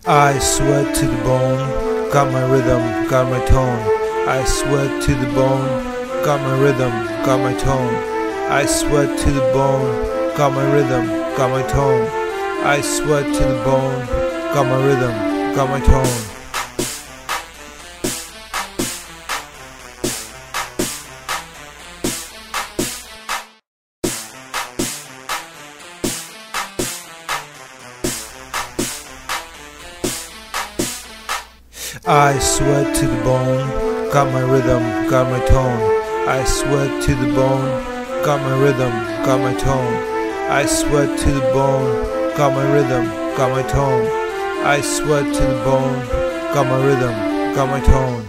I sweat to the bone, got my rhythm, got my tone. I sweat to the bone, got my rhythm, got my tone. I sweat to the bone, got my rhythm, got my tone. I sweat to the bone, got my rhythm, got my tone. I sweat to the bone, got my rhythm, got my tone. I sweat to the bone, got my rhythm, got my tone. I sweat to the bone, got my rhythm, got my tone. I sweat to the bone, got my rhythm, got my tone.